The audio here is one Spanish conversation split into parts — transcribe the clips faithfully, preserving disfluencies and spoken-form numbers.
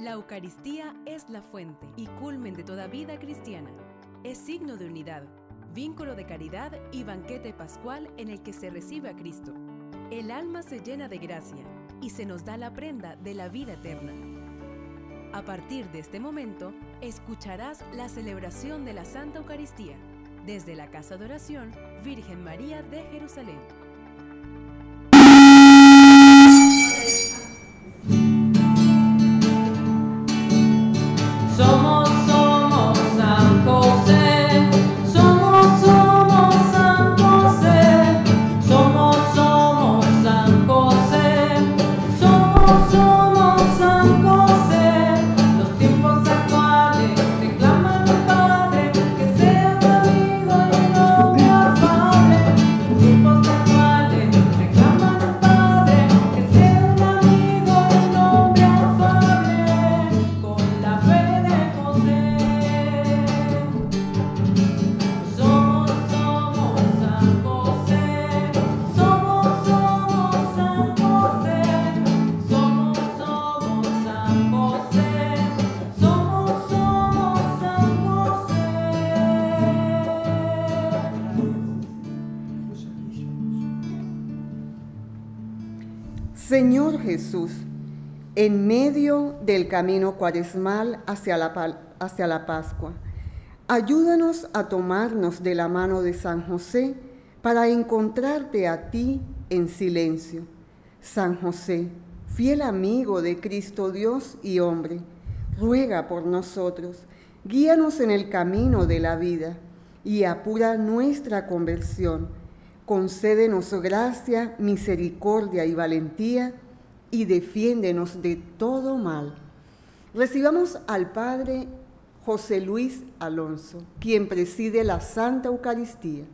La Eucaristía es la fuente y culmen de toda vida cristiana. Es signo de unidad, vínculo de caridad y banquete pascual en el que se recibe a Cristo. El alma se llena de gracia y se nos da la prenda de la vida eterna. A partir de este momento, escucharás la celebración de la Santa Eucaristía desde la Casa de Oración Virgen María de Jerusalén. Somos, somos San José, somos, somos San José, somos, somos San José, somos, somos San José. Los tiempos actuales reclaman al Padre que sea un amigo y no me afable. Los tiempos actuales reclaman al Padre que sea un amigo y no me afable. Con la fe Señor Jesús, en medio del camino cuaresmal hacia la, hacia la Pascua, ayúdanos a tomarnos de la mano de San José para encontrarte a ti en silencio. San José, fiel amigo de Cristo Dios y hombre, ruega por nosotros, guíanos en el camino de la vida y apura nuestra conversión. Concédenos gracia, misericordia y valentía, y defiéndenos de todo mal. Recibamos al Padre José Luis Alonso, quien preside la Santa Eucaristía.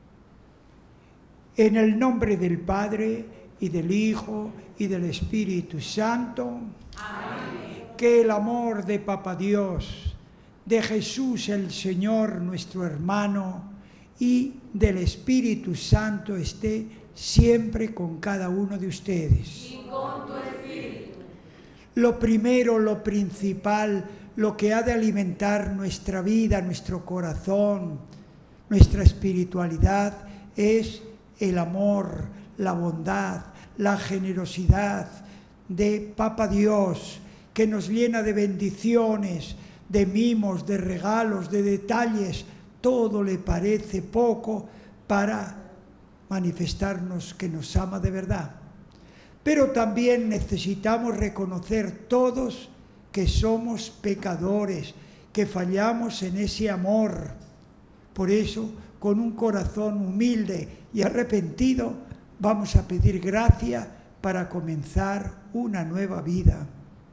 En el nombre del Padre, y del Hijo, y del Espíritu Santo. Amén. Que el amor de Papa Dios, de Jesús el Señor, nuestro hermano, y del Espíritu Santo esté siempre con cada uno de ustedes. Y con tu espíritu. Lo primero, lo principal, lo que ha de alimentar nuestra vida, nuestro corazón, nuestra espiritualidad, es el amor, la bondad, la generosidad de Papa Dios, que nos llena de bendiciones, de mimos, de regalos, de detalles. Todo le parece poco para manifestarnos que nos ama de verdad. Pero también necesitamos reconocer todos que somos pecadores, que fallamos en ese amor. Por eso, con un corazón humilde y arrepentido, vamos a pedir gracia para comenzar una nueva vida.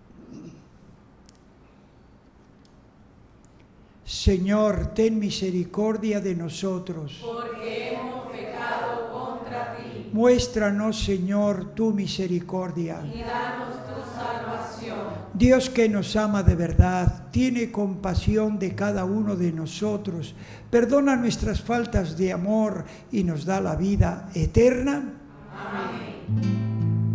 Señor, ten misericordia de nosotros. Porque hemos pecado contra ti. Muéstranos, Señor, tu misericordia. Y danos tu salvación. Dios, que nos ama de verdad, tiene compasión de cada uno de nosotros, perdona nuestras faltas de amor y nos da la vida eterna. Amén.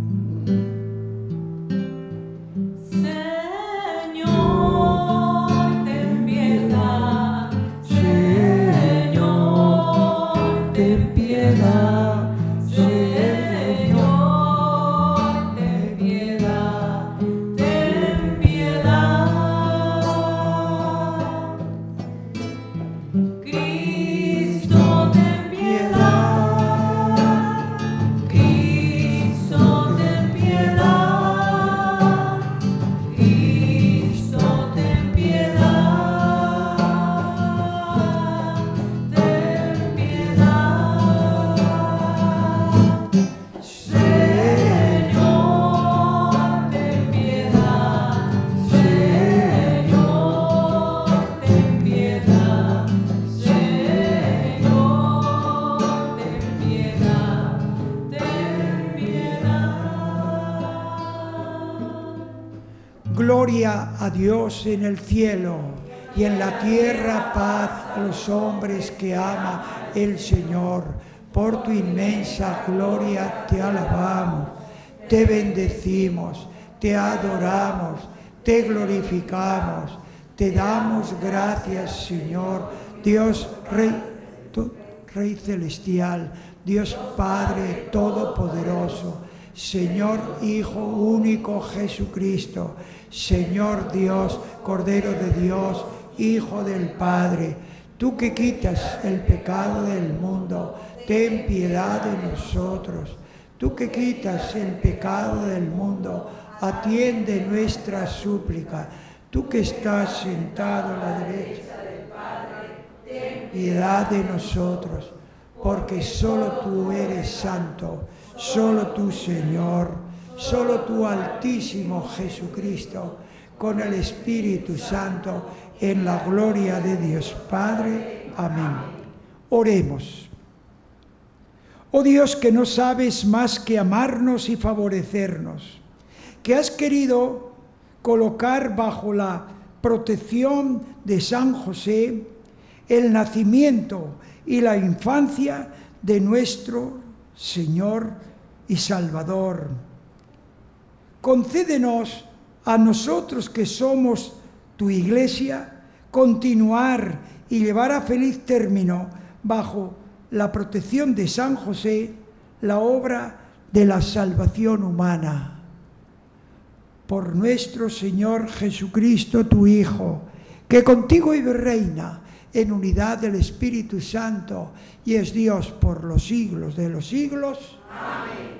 Gloria a Dios en el cielo y en la tierra paz a los hombres que ama el Señor. Por tu inmensa gloria te alabamos, te bendecimos, te adoramos, te glorificamos, te damos gracias, Señor, Dios Rey, to, Rey Celestial, Dios Padre Todopoderoso, Señor Hijo único Jesucristo, Señor Dios, Cordero de Dios, Hijo del Padre, tú que quitas el pecado del mundo, ten piedad de nosotros. Tú que quitas el pecado del mundo, atiende nuestra súplica. Tú que estás sentado a la derecha del Padre, ten piedad de nosotros, porque solo tú eres santo, solo tú, Señor, solo tú, Altísimo Jesucristo, con el Espíritu Santo, en la gloria de Dios Padre. Amén. Oremos. Oh Dios, que no sabes más que amarnos y favorecernos, que has querido colocar bajo la protección de San José el nacimiento y la infancia de nuestro Señor y Salvador. Concédenos a nosotros que somos tu Iglesia continuar y llevar a feliz término bajo la protección de San José, la obra de la salvación humana. Por nuestro Señor Jesucristo, tu Hijo, que contigo vive y reina en unidad del Espíritu Santo y es Dios por los siglos de los siglos. Amén.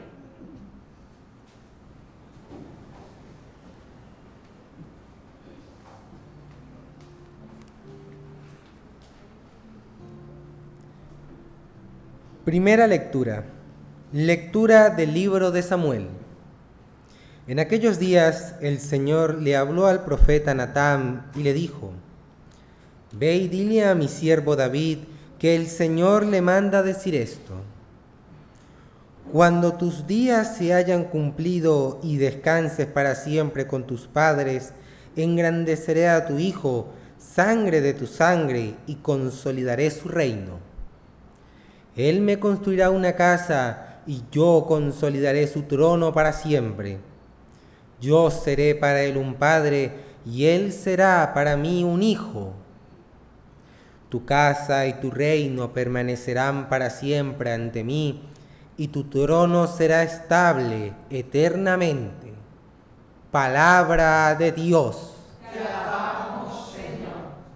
Primera lectura. Lectura del libro de Samuel. En aquellos días el Señor le habló al profeta Natán y le dijo: Ve y dile a mi siervo David que el Señor le manda decir esto: Cuando tus días se hayan cumplido y descanses para siempre con tus padres, engrandeceré a tu hijo, sangre de tu sangre, y consolidaré su reino. Él me construirá una casa y yo consolidaré su trono para siempre. Yo seré para él un padre y él será para mí un hijo. Tu casa y tu reino permanecerán para siempre ante mí y tu trono será estable eternamente. Palabra de Dios. Te alabamos, Señor.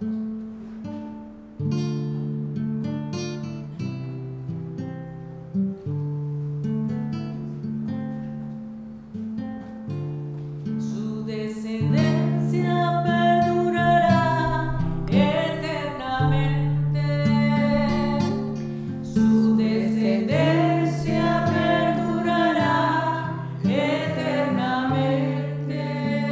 Su descendencia perdurará eternamente. Su descendencia perdurará eternamente.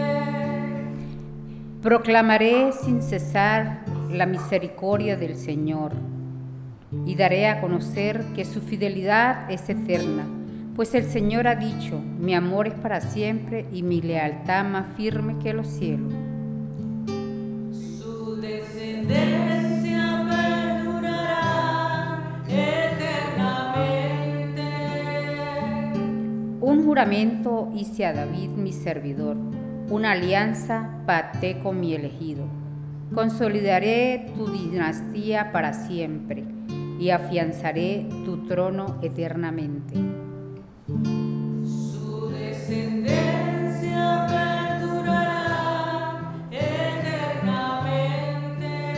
Proclamaré sin cesar la misericordia del Señor y daré a conocer que su fidelidad es eterna, pues el Señor ha dicho: mi amor es para siempre y mi lealtad más firme que los cielos. Su descendencia perdurará eternamente. Un juramento hice a David mi servidor, una alianza pacté con mi elegido. Consolidaré tu dinastía para siempre y afianzaré tu trono eternamente. Su descendencia perdurará eternamente.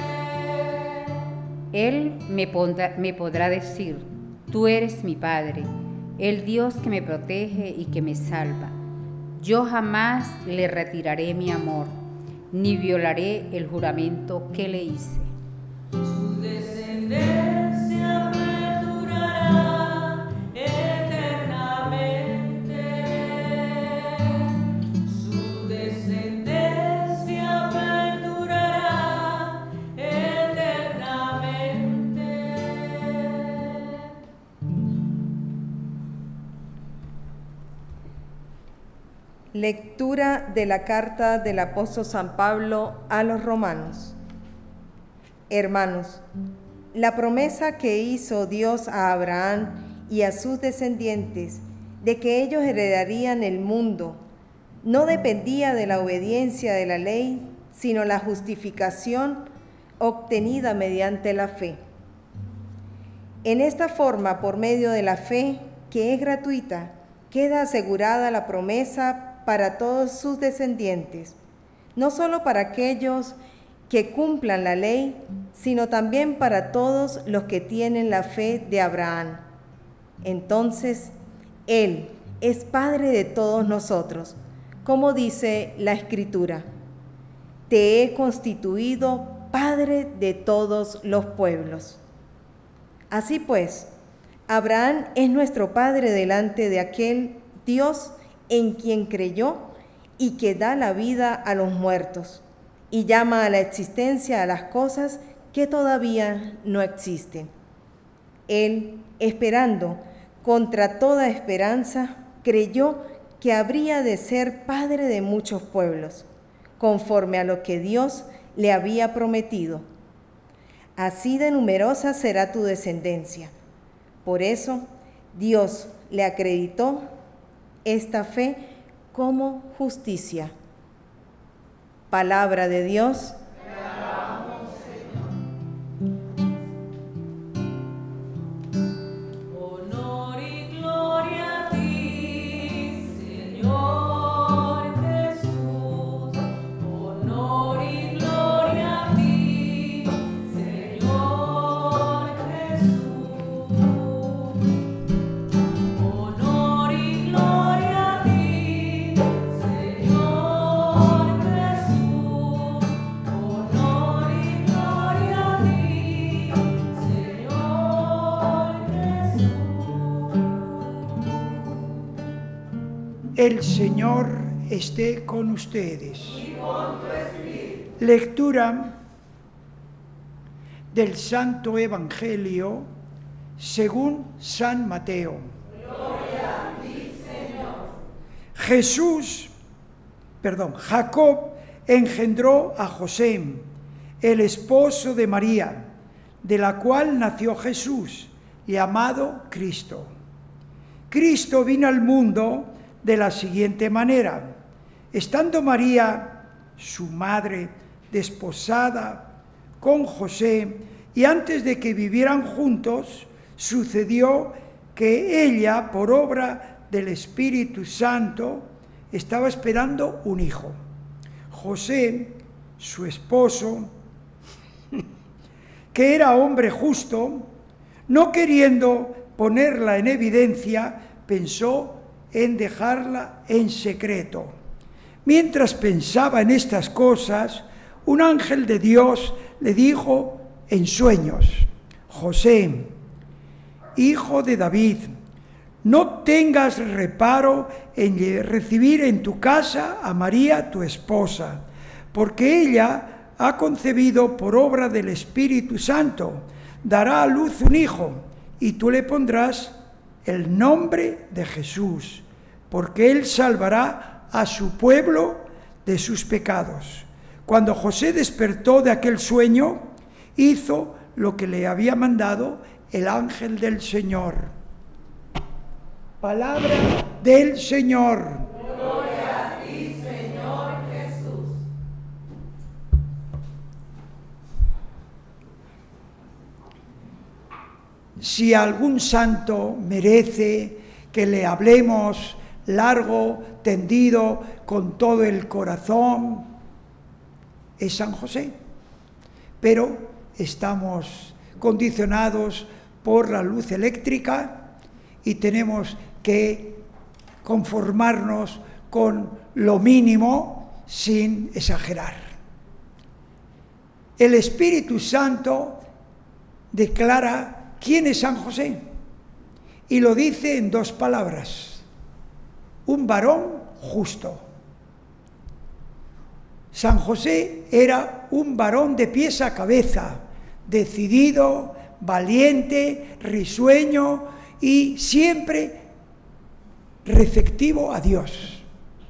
Él me, pondrá, me podrá decir: tú eres mi Padre, el Dios que me protege y que me salva. Yo jamás le retiraré mi amor, ni violaré el juramento que le hice. Su descendencia perdurará eternamente. Su descendencia perdurará eternamente. Lectura de la carta del apóstol San Pablo a los romanos. Hermanos, la promesa que hizo Dios a Abraham y a sus descendientes de que ellos heredarían el mundo no dependía de la obediencia de la ley, sino la justificación obtenida mediante la fe. En esta forma, por medio de la fe, que es gratuita, queda asegurada la promesa para todos sus descendientes, no solo para aquellos que cumplan la ley, sino también para todos los que tienen la fe de Abraham. Entonces, Él es Padre de todos nosotros, como dice la Escritura: te he constituido Padre de todos los pueblos. Así pues, Abraham es nuestro Padre delante de aquel Dios en quien creyó y que da la vida a los muertos y llama a la existencia a las cosas que todavía no existen. Él, esperando contra toda esperanza, creyó que habría de ser padre de muchos pueblos, conforme a lo que Dios le había prometido. Así de numerosa será tu descendencia. Por eso, Dios le acreditó esta fe como justicia. Palabra de Dios. El Señor esté con ustedes. Y con tu espíritu. Lectura del Santo Evangelio según San Mateo. Gloria a ti, Señor. Jesús, perdón, Jacob engendró a José, el esposo de María, de la cual nació Jesús, llamado Cristo. Cristo vino al mundo de la siguiente manera: estando María, su madre, desposada con José, y antes de que vivieran juntos, sucedió que ella, por obra del Espíritu Santo, estaba esperando un hijo. José, su esposo, que era hombre justo, no queriendo ponerla en evidencia, pensó en dejarla en secreto. Mientras pensaba en estas cosas, un ángel de Dios le dijo en sueños: José, hijo de David, no tengas reparo en recibir en tu casa a María, tu esposa, porque ella ha concebido por obra del Espíritu Santo. Dará a luz un hijo, y tú le pondrás el nombre de Jesús, porque él salvará a su pueblo de sus pecados. Cuando José despertó de aquel sueño, hizo lo que le había mandado el ángel del Señor. Palabra del Señor. Gloria a ti, Señor Jesús. Si algún santo merece que le hablemos largo, tendido, con todo el corazón, es San José. Pero estamos condicionados por la luz eléctrica y tenemos que conformarnos con lo mínimo sin exagerar. El Espíritu Santo declara quién es San José y lo dice en dos palabras: un varón justo. San José era un varón de pies a cabeza, decidido, valiente, risueño y siempre receptivo a Dios.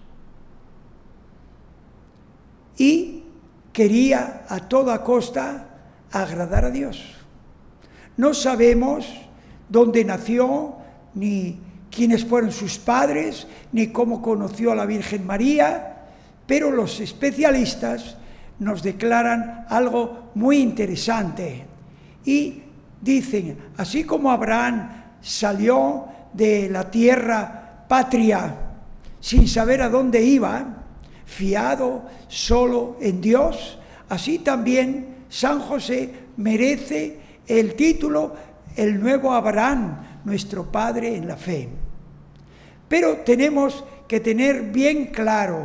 Y quería a toda costa agradar a Dios. No sabemos dónde nació ni quiénes fueron sus padres, ni cómo conoció a la Virgen María, pero los especialistas nos declaran algo muy interesante y dicen, así como Abraham salió de la tierra patria sin saber a dónde iba, fiado solo en Dios, así también San José merece el título el nuevo Abraham, nuestro padre en la fe. Pero tenemos que tener bien claro,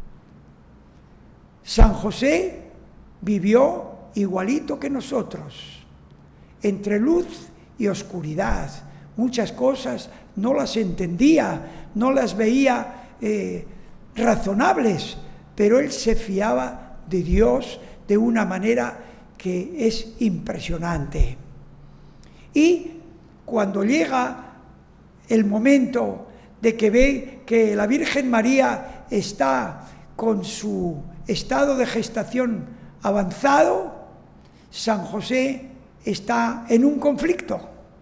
San José vivió igualito que nosotros, entre luz y oscuridad. Muchas cosas no las entendía, no las veía eh, razonables, pero él se fiaba de Dios de una manera que es impresionante. Y cuando llega el momento de que ve que la Virgen María está con su estado de gestación avanzado, San José está en un conflicto.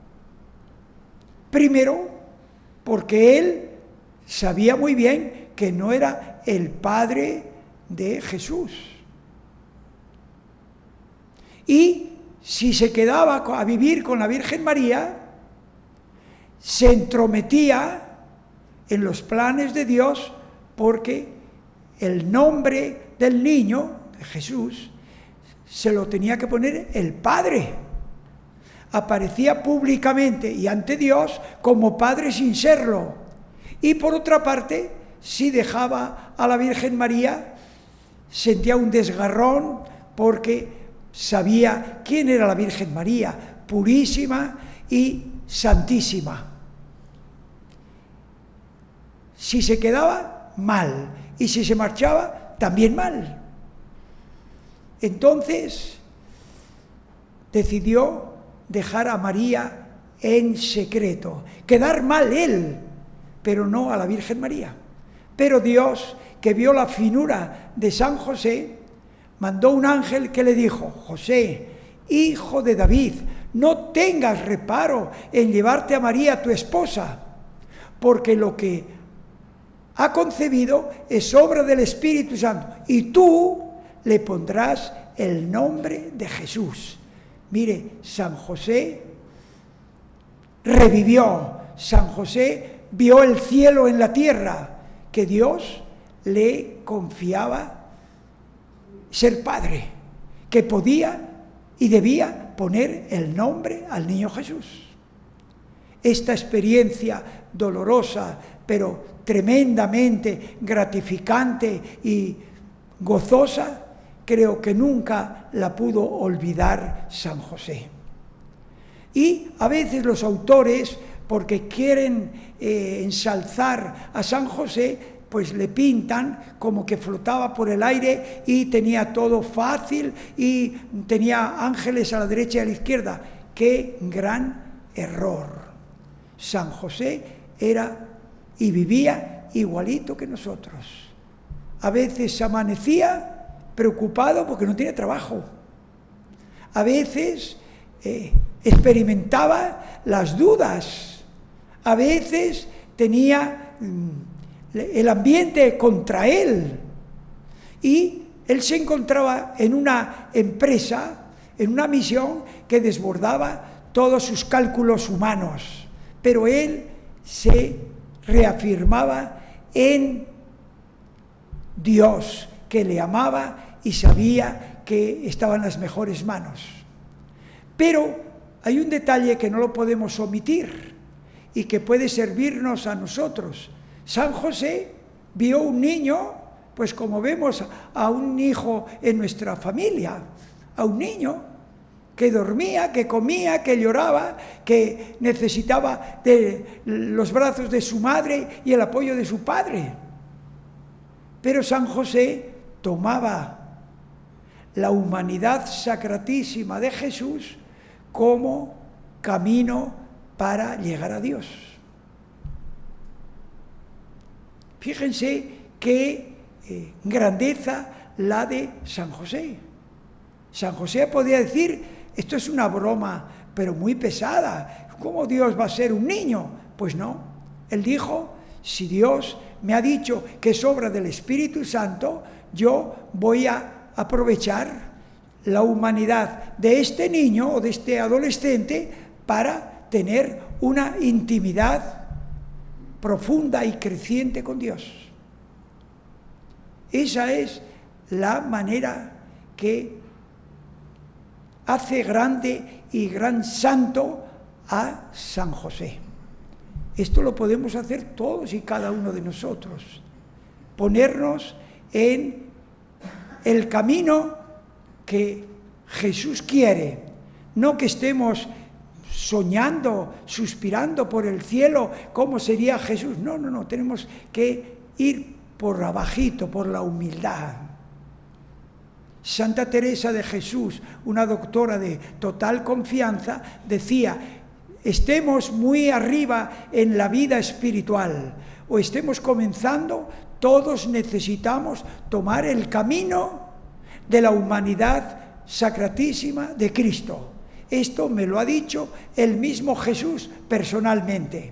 Primero, porque él sabía muy bien que no era el padre de Jesús. Y si se quedaba a vivir con la Virgen María, se entrometía en los planes de Dios, porque el nombre del niño, de Jesús, se lo tenía que poner el Padre. Aparecía públicamente y ante Dios como Padre sin serlo. Y por otra parte, si dejaba a la Virgen María, sentía un desgarrón porque sabía quién era la Virgen María, purísima y santísima. Si se quedaba, mal, y si se marchaba, también mal. Entonces decidió dejar a María en secreto, quedar mal él, pero no a la Virgen María. Pero Dios, que vio la finura de San José, mandó un ángel que le dijo: José, hijo de David, no tengas reparo en llevarte a María, tu esposa, porque lo que ha concebido es obra del Espíritu Santo, y tú le pondrás el nombre de Jesús. Mire, San José revivió, San José vio el cielo en la tierra, que Dios le confiaba ser padre, que podía y debía poner el nombre al niño Jesús. Esta experiencia dolorosa, pero tremendamente gratificante y gozosa, creo que nunca la pudo olvidar San José. Y a veces los autores, porque quieren eh, ensalzar a San José, pues le pintan como que flotaba por el aire y tenía todo fácil y tenía ángeles a la derecha y a la izquierda. ¡Qué gran error! San José era y vivía igualito que nosotros. A veces amanecía preocupado porque no tenía trabajo. A veces eh, experimentaba las dudas. A veces tenía mm, el ambiente contra él. Y él se encontraba en una empresa, en una misión que desbordaba todos sus cálculos humanos. Pero él se reafirmaba en Dios, que le amaba y sabía que estaba en las mejores manos. Pero hay un detalle que no lo podemos omitir y que puede servirnos a nosotros. San José vio un niño, pues como vemos a un hijo en nuestra familia, a un niño que dormía, que comía, que lloraba, que necesitaba de los brazos de su madre y el apoyo de su padre. Pero San José tomaba la humanidad sacratísima de Jesús como camino para llegar a Dios. Fíjense qué eh, grandeza la de San José. San José podía decir: esto es una broma, pero muy pesada. ¿Cómo Dios va a ser un niño? Pues no. Él dijo, si Dios me ha dicho que es obra del Espíritu Santo, yo voy a aprovechar la humanidad de este niño o de este adolescente para tener una intimidad profunda y creciente con Dios. Esa es la manera que hace grande y gran santo a San José. Esto lo podemos hacer todos y cada uno de nosotros. Ponernos en el camino que Jesús quiere. No que estemos soñando, suspirando por el cielo, ¿cómo sería Jesús? No, no, no. Tenemos que ir por abajito, por la humildad. Santa Teresa de Jesús, una doctora de total confianza, decía, estemos muy arriba en la vida espiritual o estemos comenzando, todos necesitamos tomar el camino de la humanidad sacratísima de Cristo. Esto me lo ha dicho el mismo Jesús personalmente.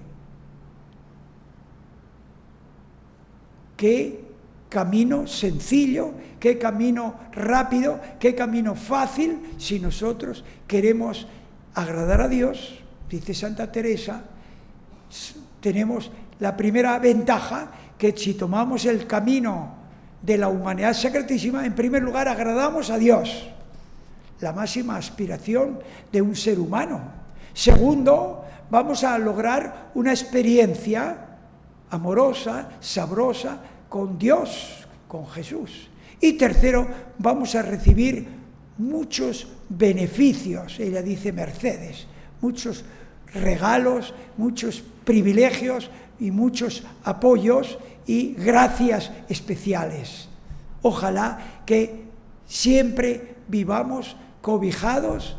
Qué camino sencillo, qué camino rápido, qué camino fácil si nosotros queremos agradar a Dios. Dice Santa Teresa, tenemos la primera ventaja, que si tomamos el camino de la humanidad sacratísima, en primer lugar agradamos a Dios, la máxima aspiración de un ser humano. Segundo, vamos a lograr una experiencia amorosa, sabrosa, con Dios, con Jesús. Y tercero, vamos a recibir muchos beneficios, ella dice Mercedes, muchos regalos, muchos privilegios y muchos apoyos y gracias especiales. Ojalá que siempre vivamos cobijados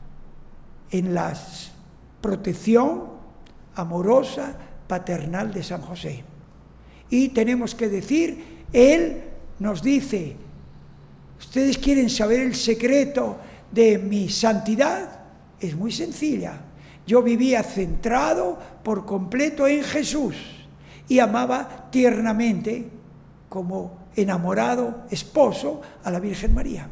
en la protección amorosa, paternal de San José. Y tenemos que decir, Él nos dice, ¿ustedes quieren saber el secreto de mi santidad? Es muy sencilla. Yo vivía centrado por completo en Jesús y amaba tiernamente, como enamorado esposo, a la Virgen María.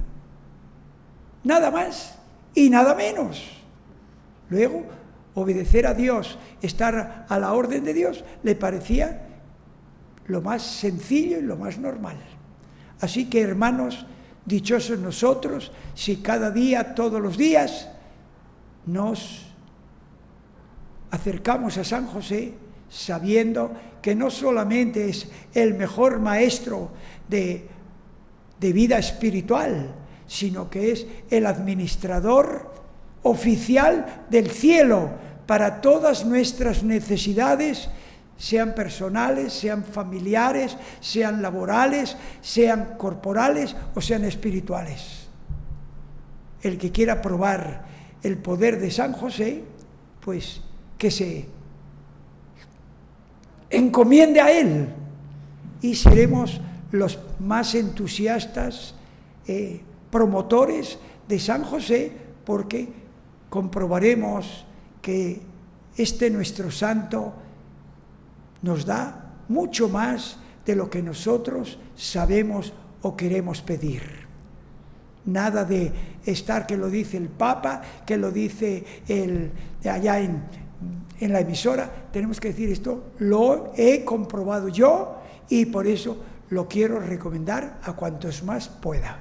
Nada más y nada menos. Luego, obedecer a Dios, estar a la orden de Dios, le parecía lo más sencillo y lo más normal. Así que, hermanos, dichosos nosotros si cada día, todos los días, nos acercamos a San José sabiendo que no solamente es el mejor maestro de, de vida espiritual, sino que es el administrador oficial del cielo para todas nuestras necesidades, sean personales, sean familiares, sean laborales, sean corporales o sean espirituales. El que quiera probar el poder de San José, pues que se encomiende a Él y seremos los más entusiastas eh, promotores de San José, porque comprobaremos que este nuestro santo nos da mucho más de lo que nosotros sabemos o queremos pedir. Nada de estar que lo dice el Papa, que lo dice el, allá en, en la emisora. Tenemos que decir esto, lo he comprobado yo y por eso lo quiero recomendar a cuantos más pueda.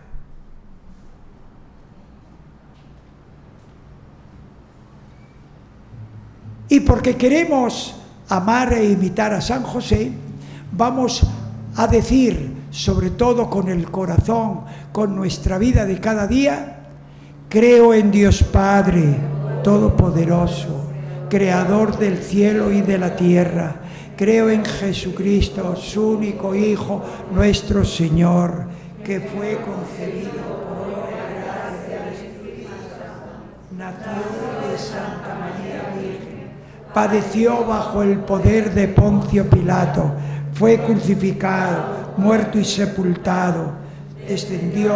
Y porque queremos amar e imitar a San José, vamos a decir, sobre todo con el corazón, con nuestra vida de cada día, creo en Dios Padre Todopoderoso, Creador del cielo y de la tierra. Creo en Jesucristo, su único Hijo, nuestro Señor, que fue concebido por obra y gracia del Espíritu Santo, nació de Santa María Virgen, padeció bajo el poder de Poncio Pilato, fue crucificado, muerto y sepultado, descendió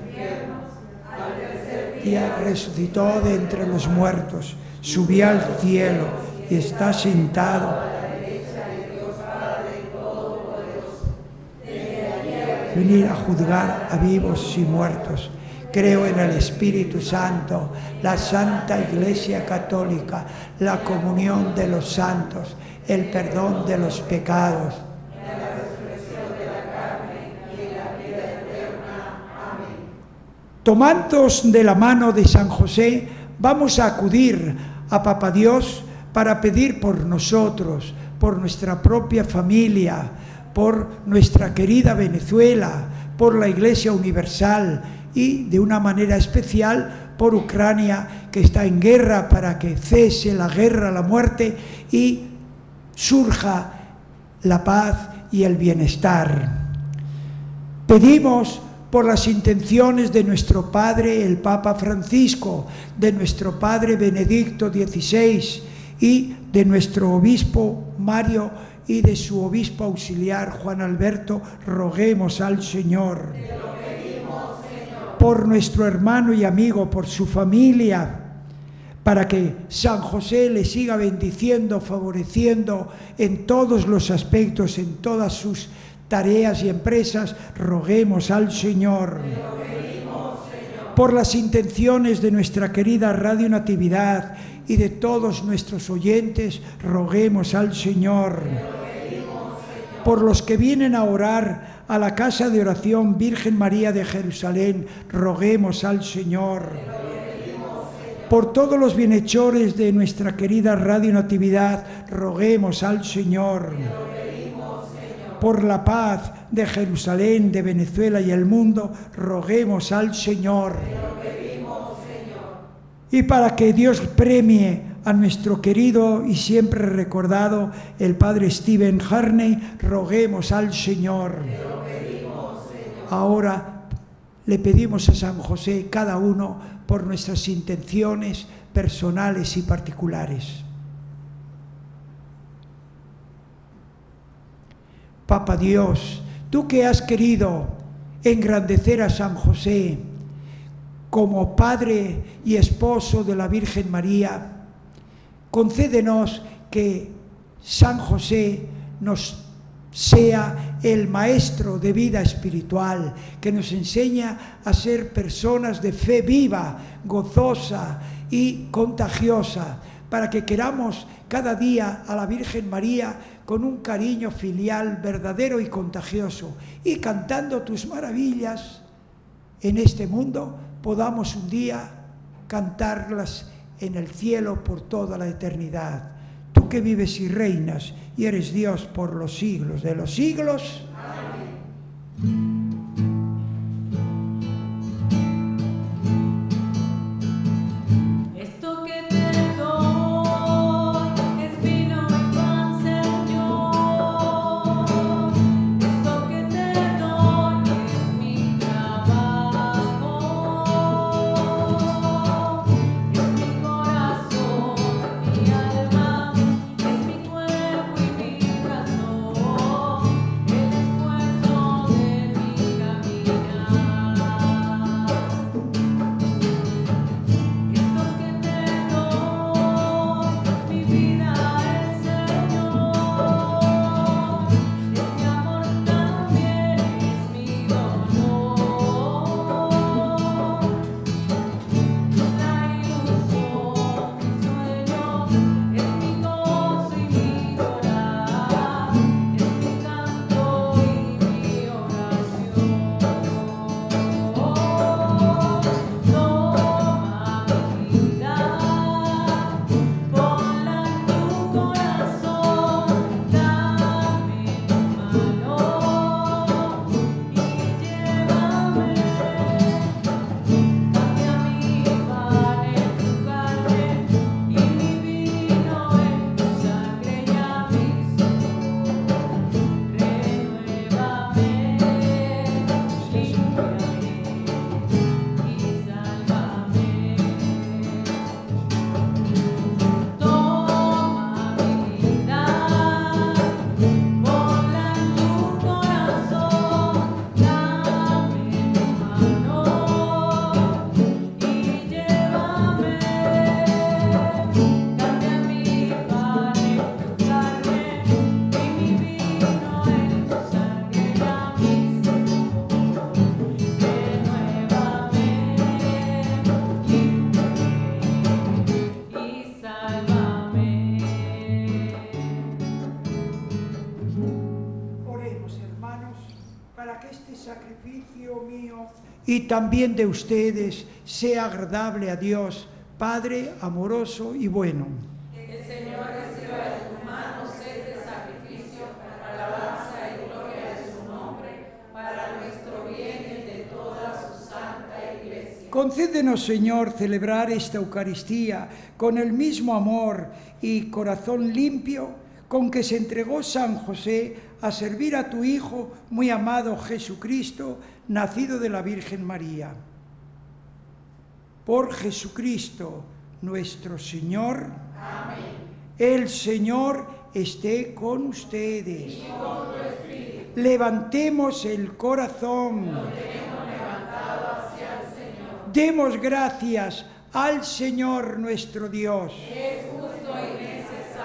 y resucitó de entre los muertos, subió al cielo y está sentado venir a juzgar a vivos y muertos. Creo en el Espíritu Santo, la Santa Iglesia Católica, la comunión de los santos, el perdón de los pecados, la resurrección de la carne y la vida eterna. Amén. Tomándoos de la mano de San José, vamos a acudir a Papá Dios para pedir por nosotros, por nuestra propia familia, por nuestra querida Venezuela, por la Iglesia Universal y de una manera especial por Ucrania, que está en guerra, para que cese la guerra, la muerte y surja la paz y el bienestar. Pedimos por las intenciones de nuestro Padre el Papa Francisco, de nuestro Padre Benedicto dieciséis y de nuestro Obispo Mario y de su Obispo auxiliar Juan Alberto. Roguemos al Señor. Te lo pedimos, Señor. Por nuestro hermano y amigo, por su familia, para que San José le siga bendiciendo, favoreciendo en todos los aspectos, en todas sus tareas y empresas. Roguemos al Señor. Te lo pedimos, Señor. Por las intenciones de nuestra querida Radio Natividad y de todos nuestros oyentes, roguemos al Señor. Te lo pedimos, Señor. Por los que vienen a orar a la casa de oración Virgen María de Jerusalén, roguemos al Señor. Te lo pedimos, Señor. Por todos los bienhechores de nuestra querida Radio Natividad, roguemos al Señor. Te lo pedimos, Señor. Por la paz de Jerusalén, de Venezuela y el mundo, roguemos al Señor. Te lo pedimos, Señor. Y para que Dios premie a nuestro querido y siempre recordado el Padre Stephen Harney, roguemos al Señor. Te lo pedimos, Señor. Ahora le pedimos a San José, cada uno, por nuestras intenciones personales y particulares. Papa Dios, tú que has querido engrandecer a San José como padre y esposo de la Virgen María, concédenos que San José nos sea el maestro de vida espiritual, que nos enseña a ser personas de fe viva, gozosa y contagiosa, para que queramos cada día a la Virgen María con un cariño filial verdadero y contagioso, y cantando tus maravillas en este mundo, podamos un día cantarlas en el cielo por toda la eternidad. Tú que vives y reinas y eres Dios por los siglos de los siglos. Amén. El y también de ustedes sea agradable a Dios, Padre amoroso y bueno. El Señor reciba de tus manos este sacrificio para la alabanza y gloria de su nombre, para nuestro bien y el de toda su santa Iglesia. Concédenos, Señor, celebrar esta Eucaristía con el mismo amor y corazón limpio con que se entregó San José a servir a tu Hijo muy amado Jesucristo, nacido de la Virgen María. Por Jesucristo nuestro Señor. Amén. El Señor esté con ustedes. Y con tu espíritu. Levantemos el corazón. Lo tenemos levantado hacia el Señor. Demos gracias al Señor nuestro Dios. Es justo y necesario.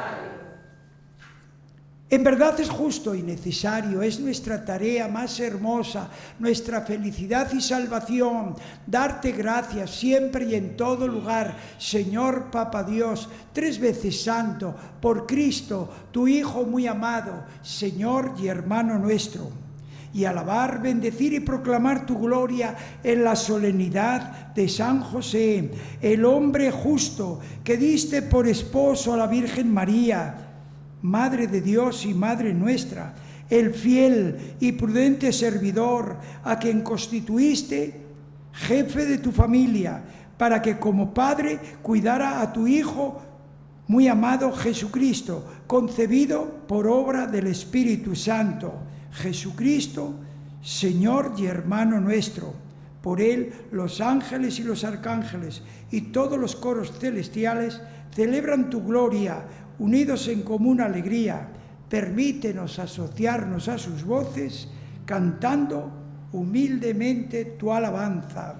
En verdad es justo y necesario, es nuestra tarea más hermosa, nuestra felicidad y salvación, darte gracias siempre y en todo lugar, Señor Papa Dios, tres veces santo, por Cristo, tu Hijo muy amado, Señor y hermano nuestro, y alabar, bendecir y proclamar tu gloria en la solemnidad de San José, el hombre justo que diste por esposo a la Virgen María, Madre de Dios y Madre nuestra, el fiel y prudente servidor a quien constituiste jefe de tu familia, para que como Padre cuidara a tu Hijo muy amado Jesucristo, concebido por obra del Espíritu Santo. Jesucristo, Señor y hermano nuestro. Por Él los ángeles y los arcángeles y todos los coros celestiales celebran tu gloria, unidos en común alegría. Permítenos asociarnos a sus voces, cantando humildemente tu alabanza.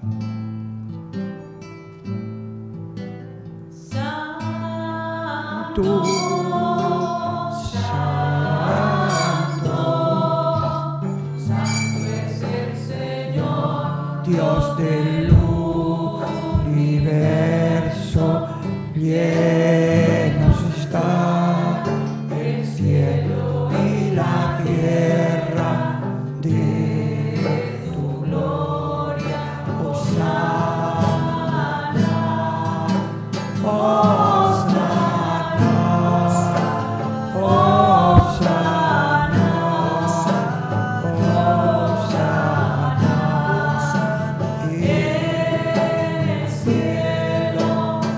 Santo, Santo, Santo es el Señor, Dios del universo, llenos está el cielo y la tierra de tu gloria. Hosana, Hosana, Hosana, Hosana, en el cielo.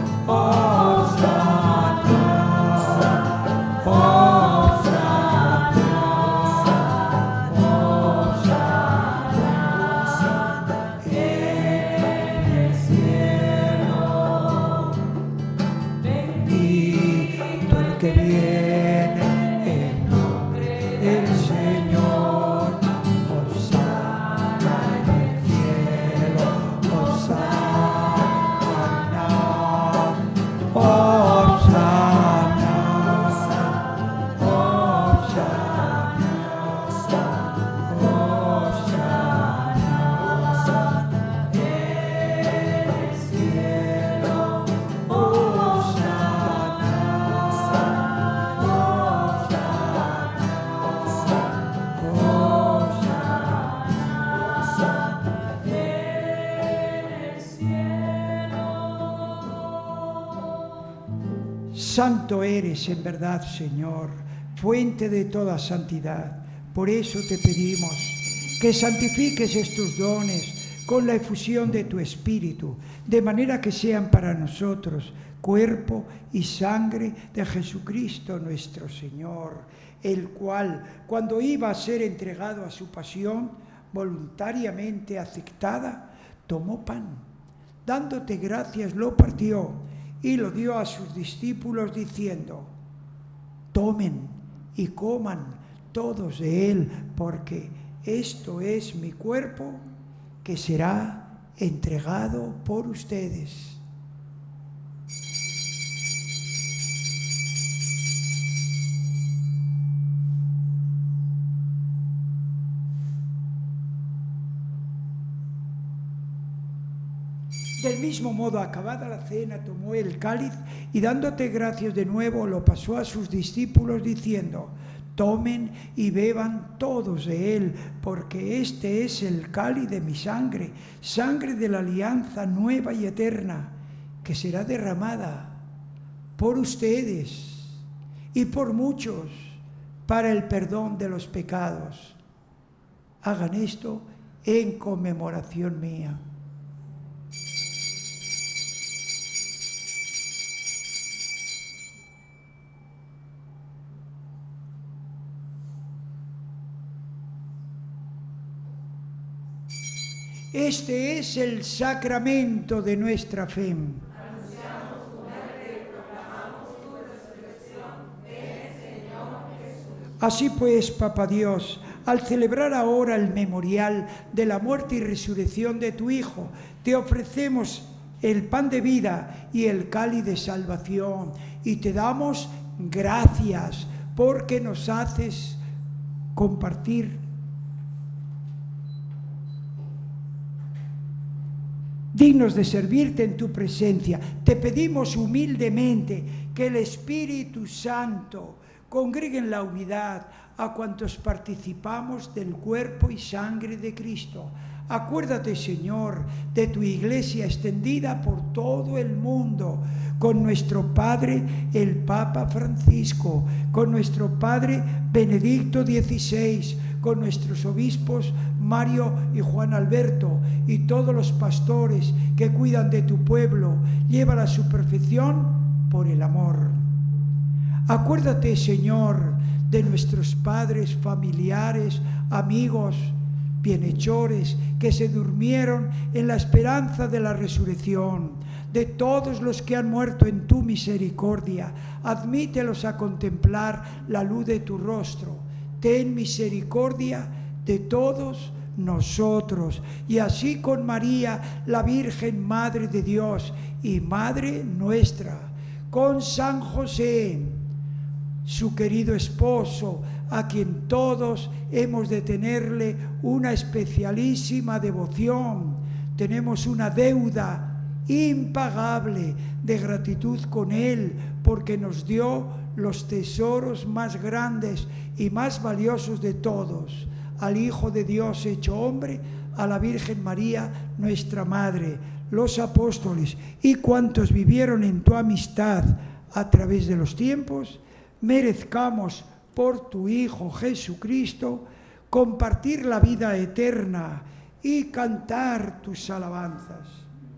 Que viene en nombre del Señor, Hosana en el cielo, Hosana, Hosana, Hosana, Hosana en el cielo, Hosana. Santo eres en verdad, Señor, fuente de toda santidad. Por eso te pedimos que santifiques estos dones con la efusión de tu Espíritu, de manera que sean para nosotros cuerpo y sangre de Jesucristo nuestro Señor, el cual, cuando iba a ser entregado a su pasión, voluntariamente aceptada, tomó pan, dándote gracias, lo partió y lo dio a sus discípulos diciendo: tomen y coman todos de él, porque esto es mi cuerpo que será entregado por ustedes. Del mismo modo, acabada la cena, tomó el cáliz y dándote gracias de nuevo, lo pasó a sus discípulos diciendo: Tomen y beban todos de él, porque este es el cáliz de mi sangre, sangre de la alianza nueva y eterna, que será derramada por ustedes y por muchos para el perdón de los pecados. Hagan esto en conmemoración mía. Este es el sacramento de nuestra fe. Anunciamos tu muerte y proclamamos tu resurrección. Ven, Señor Jesús. Así pues, Papa Dios, al celebrar ahora el memorial de la muerte y resurrección de tu Hijo, te ofrecemos el pan de vida y el cáliz de salvación, y te damos gracias porque nos haces compartir dignos de servirte en tu presencia. Te pedimos humildemente que el Espíritu Santo congregue en la unidad a cuantos participamos del cuerpo y sangre de Cristo. Acuérdate, Señor, de tu Iglesia extendida por todo el mundo, con nuestro Padre, el Papa Francisco, con nuestro Padre Benedicto dieciséis, con nuestros obispos Mario y Juan Alberto, y todos los pastores que cuidan de tu pueblo. Llévala a su perfección por el amor. Acuérdate, Señor, de nuestros padres, familiares, amigos, bienhechores, que se durmieron en la esperanza de la resurrección, de todos los que han muerto en tu misericordia. Admítelos a contemplar la luz de tu rostro. Ten misericordia de todos nosotros, y así con María, la Virgen Madre de Dios y Madre nuestra, con San José, su querido esposo, a quien todos hemos de tenerle una especialísima devoción. Tenemos una deuda impagable de gratitud con él, porque nos dio los tesoros más grandes y más valiosos de todos: al Hijo de Dios hecho hombre, a la Virgen María, nuestra Madre, los apóstoles y cuantos vivieron en tu amistad a través de los tiempos. Merezcamos por tu Hijo Jesucristo compartir la vida eterna y cantar tus alabanzas.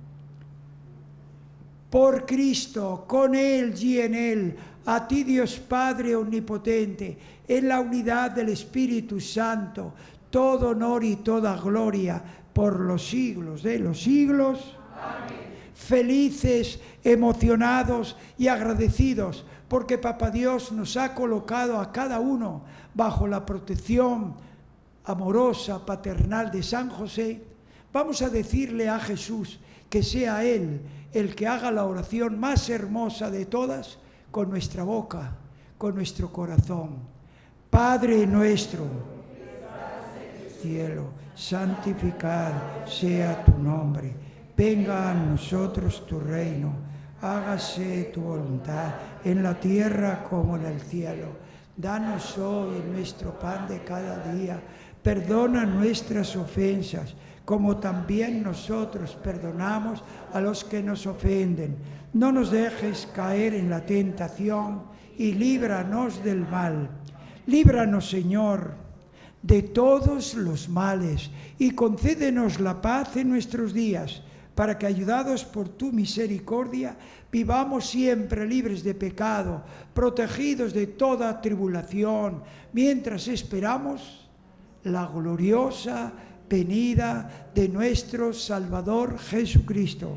Por Cristo, con Él y en Él, a ti, Dios Padre omnipotente, en la unidad del Espíritu Santo, todo honor y toda gloria por los siglos de los siglos. Amén. Felices, emocionados y agradecidos, porque Papá Dios nos ha colocado a cada uno bajo la protección amorosa, paternal de San José. Vamos a decirle a Jesús que sea Él el que haga la oración más hermosa de todas, con nuestra boca, con nuestro corazón. Padre nuestro, que estás en el cielo, santificado sea tu nombre. Venga a nosotros tu reino. Hágase tu voluntad en la tierra como en el cielo. Danos hoy nuestro pan de cada día. Perdona nuestras ofensas, como también nosotros perdonamos a los que nos ofenden. No nos dejes caer en la tentación y líbranos del mal. Líbranos, Señor, de todos los males, y concédenos la paz en nuestros días, para que, ayudados por tu misericordia, vivamos siempre libres de pecado, protegidos de toda tribulación, mientras esperamos la gloriosa venida de nuestro Salvador Jesucristo.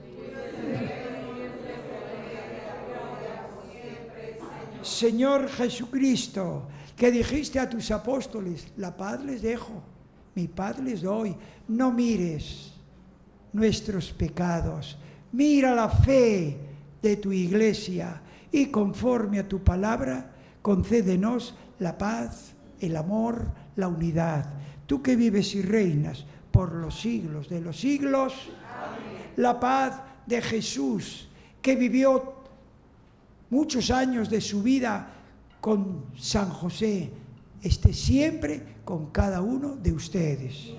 Señor Jesucristo, que dijiste a tus apóstoles: la paz les dejo, mi paz les doy. No mires nuestros pecados, mira la fe de tu Iglesia, y conforme a tu palabra, concédenos la paz, el amor, la unidad. Tú que vives y reinas por los siglos de los siglos. Amén. La paz de Jesús, que vivió muchos años de su vida con San José, esté siempre con cada uno de ustedes.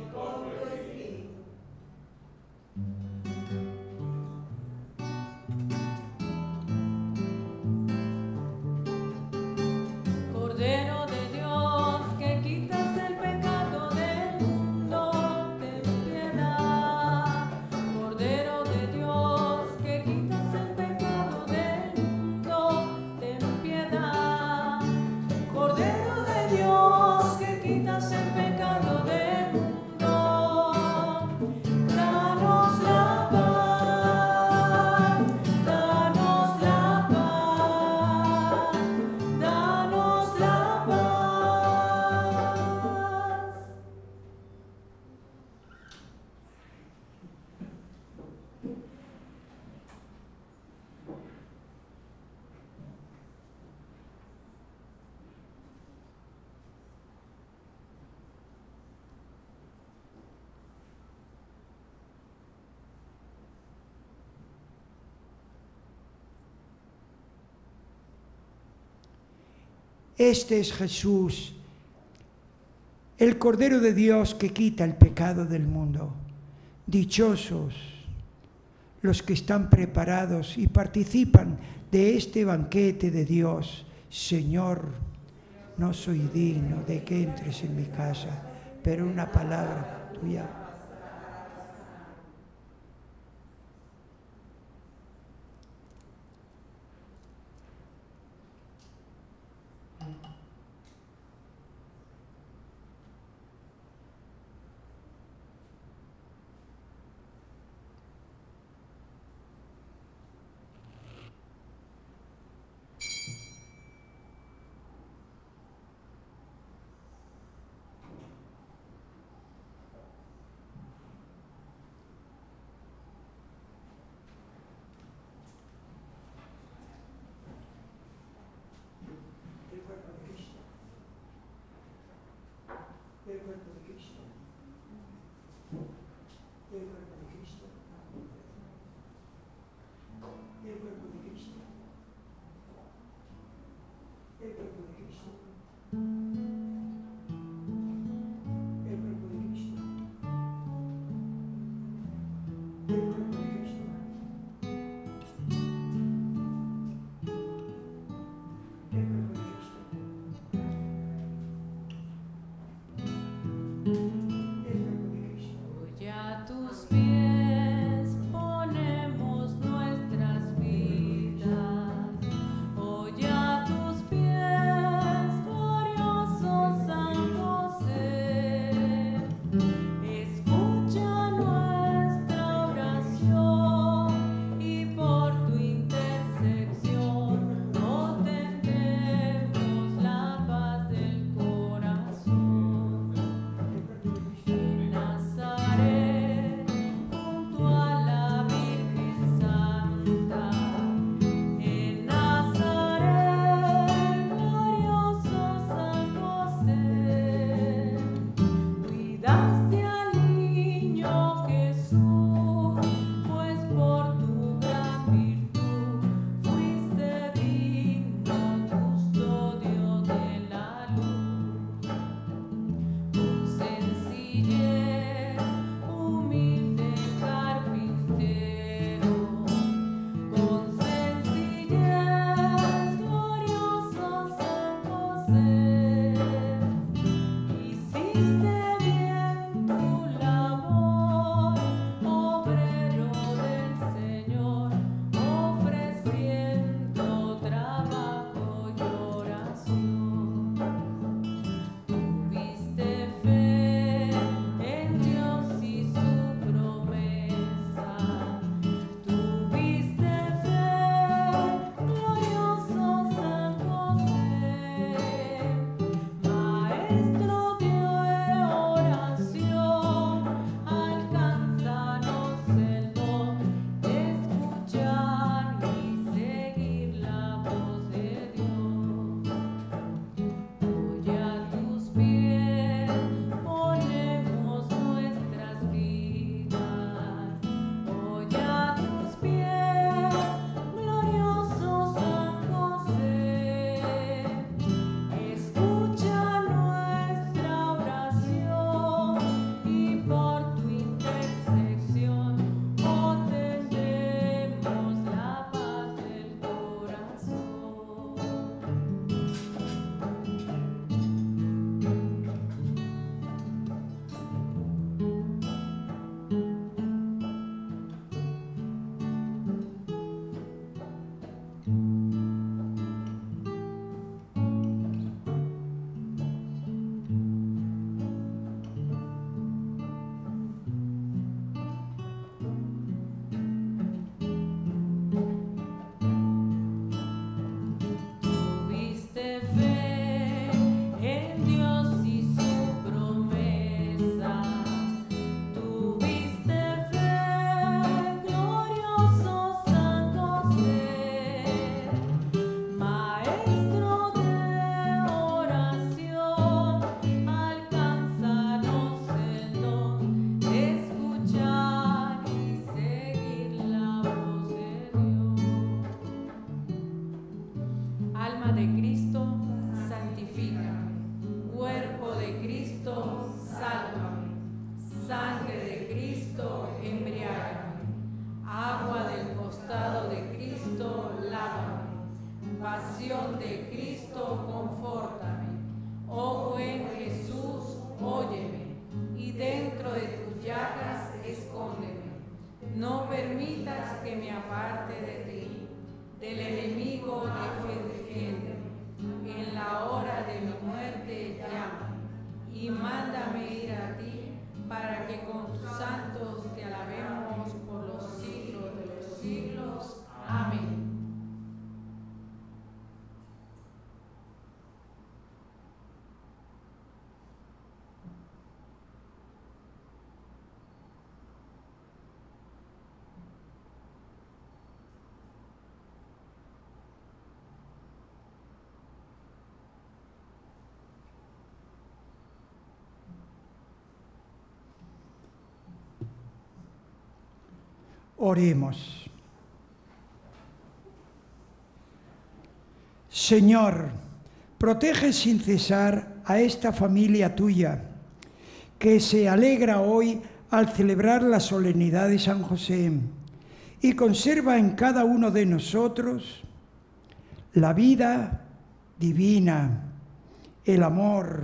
Cordero de Dios, que quitas el pecado del mundo, ten piedad. Cordero de Dios, que quitas el pecado del mundo, ten piedad. Cordero de Dios, que quitas el pecado del mundo, danos la paz, danos la paz, danos la paz. Este es Jesús, el Cordero de Dios que quita el pecado del mundo. Dichosos los que están preparados y participan de este banquete de Dios. Señor, no soy digno de que entres en mi casa, pero una palabra tuya. permitas que me aparte de ti. Del enemigo defiéndeme. En la hora de mi muerte llama. Y mándame ir a ti, para que con tus santos te alabemos por los siglos de los siglos. Amén. Oremos. Señor, protege sin cesar a esta familia tuya, que se alegra hoy al celebrar la solemnidad de San José, y conserva en cada uno de nosotros la vida divina, el amor,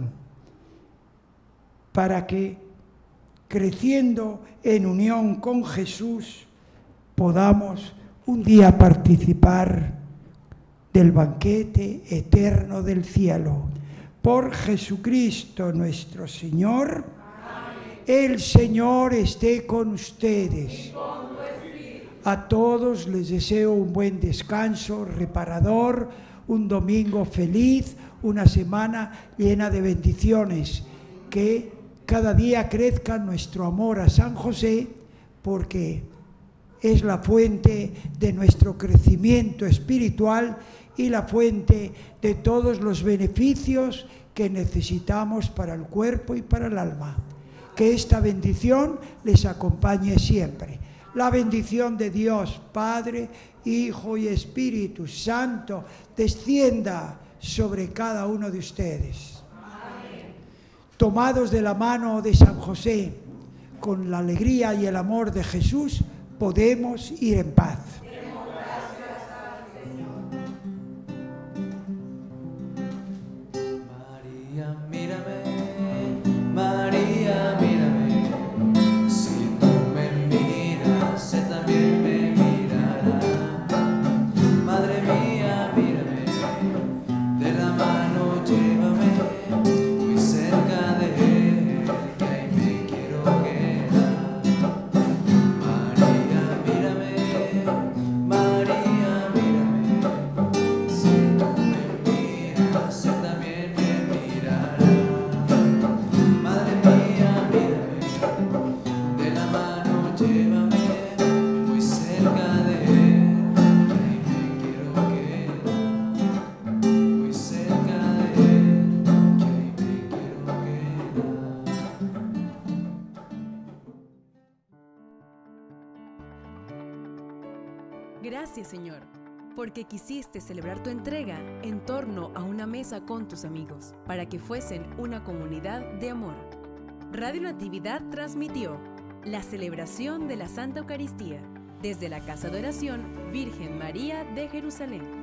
para que, creciendo en unión con Jesús, podamos un día participar del banquete eterno del cielo. Por Jesucristo nuestro Señor. Amén. El Señor esté con ustedes. Y con tu espíritu. A todos les deseo un buen descanso reparador, un domingo feliz, una semana llena de bendiciones. Que cada día crezca nuestro amor a San José, porque es la fuente de nuestro crecimiento espiritual y la fuente de todos los beneficios que necesitamos para el cuerpo y para el alma. Que esta bendición les acompañe siempre. La bendición de Dios, Padre, Hijo y Espíritu Santo, descienda sobre cada uno de ustedes. Amén. Tomados de la mano de San José, con la alegría y el amor de Jesús, podemos ir en paz. Demos gracias al Señor. María, mírame, María, mírame, si tú me miras, Él también me mirará. Madre mía, mírame, de la mano llévame, muy cerca de Él, que ahí me quiero quedar. Gracias, Señor, porque quisiste celebrar tu entrega en torno a una mesa con tus amigos, para que fuesen una comunidad de amor. Radio Natividad transmitió la celebración de la Santa Eucaristía desde la Casa de Oración Virgen María de Jerusalén.